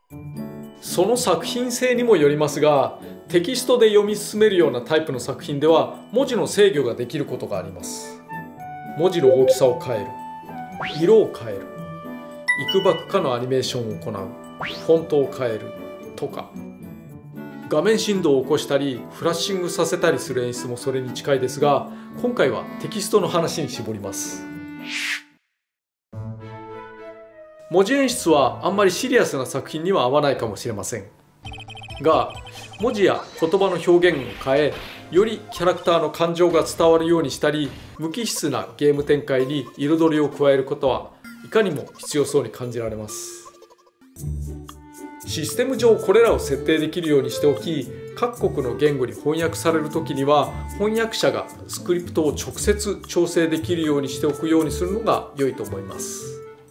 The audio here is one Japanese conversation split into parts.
その作品性にもよりますが、テキストで読み進めるようなタイプの作品では文字の制御ができることがあります。文字の大きさを変える、色を変える、いくばくかのアニメーションを行う、フォントを変えるとか、画面振動を起こしたりフラッシングさせたりする演出もそれに近いですが、今回はテキストの話に絞ります。文字演出はあんまりシリアスな作品には合わないかもしれませんが、文字や言葉の表現を変え、よりキャラクターの感情が伝わるようにしたり、無機質なゲーム展開に彩りを加えることはいかにも必要そうに感じられます。システム上これらを設定できるようにしておき、各国の言語に翻訳される時には翻訳者がスクリプトを直接調整できるようにしておくようにするのが良いと思います。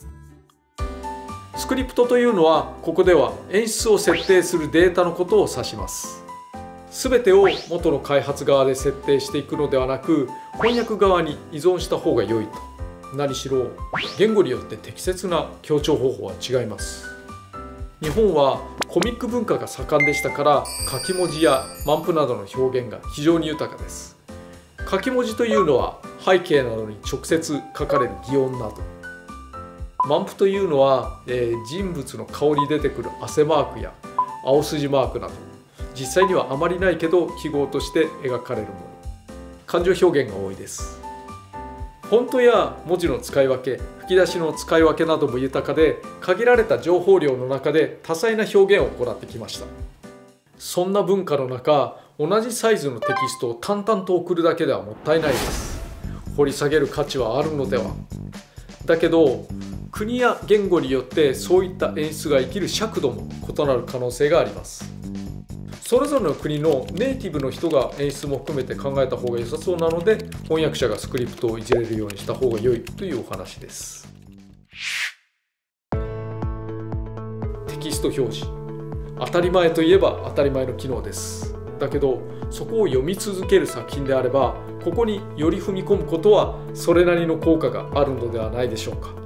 スクリプトというのは、ここでは演出を設定するデータのことを指します。すべてを元の開発側で設定していくのではなく、翻訳側に依存した方が良いと。何しろ言語によって適切な強調方法は違います。日本はコミック文化が盛んでしたから、書き文字やマンプなどの表現が非常に豊かです。書き文字というのは背景などに直接書かれる擬音など、マンプというのは、人物の顔に出てくる汗マークや青筋マークなど、実際にはあまりないけど記号として描かれるもの、感情表現が多いです。フォントや文字の使い分け、吹き出しの使い分けなども豊かで、限られた情報量の中で多彩な表現を行ってきました。そんな文化の中、同じサイズのテキストを淡々と送るだけではもったいないです。掘り下げる価値はあるのでは。だけど国や言語によってそういった演出が生きる尺度も異なる可能性があります。それぞれの国のネイティブの人が演出も含めて考えた方が良さそうなので、翻訳者がスクリプトをいじれるようにした方が良いというお話です。テキスト表示、当たり前といえば当たり前の機能です。だけどそこを読み続ける作品であれば、ここにより踏み込むことはそれなりの効果があるのではないでしょうか。